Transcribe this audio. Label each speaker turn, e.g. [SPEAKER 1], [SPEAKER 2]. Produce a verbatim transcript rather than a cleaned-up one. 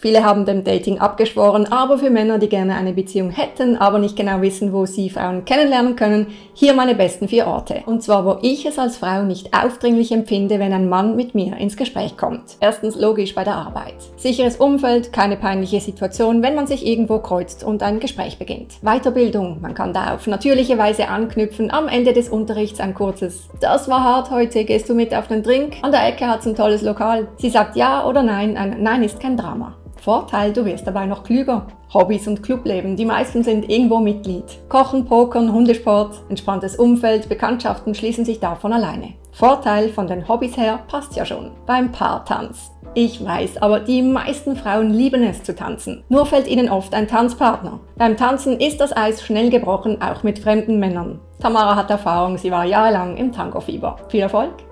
[SPEAKER 1] Viele haben dem Dating abgeschworen, aber für Männer, die gerne eine Beziehung hätten, aber nicht genau wissen, wo sie Frauen kennenlernen können, hier meine besten vier Orte. Und zwar, wo ich es als Frau nicht aufdringlich empfinde, wenn ein Mann mit mir ins Gespräch kommt. Erstens logisch bei der Arbeit. Sicheres Umfeld, keine peinliche Situation, wenn man sich irgendwo kreuzt und ein Gespräch beginnt. Weiterbildung, man kann da auf natürliche Weise anknüpfen, am Ende des Unterrichts ein kurzes „Das war hart heute, gehst du mit auf den Drink? An der Ecke hat's ein tolles Lokal." Sie sagt ja oder nein, ein Nein ist kein Drama. Vorteil, du wirst dabei noch klüger. Hobbys und Clubleben, die meisten sind irgendwo Mitglied. Kochen, Pokern, Hundesport, entspanntes Umfeld, Bekanntschaften schließen sich davon alleine. Vorteil, von den Hobbys her passt ja schon. Beim Paartanz. Ich weiß, aber die meisten Frauen lieben es zu tanzen. Nur fällt ihnen oft ein Tanzpartner. Beim Tanzen ist das Eis schnell gebrochen, auch mit fremden Männern. Tamara hat Erfahrung, sie war jahrelang im Tango-Fieber. Viel Erfolg!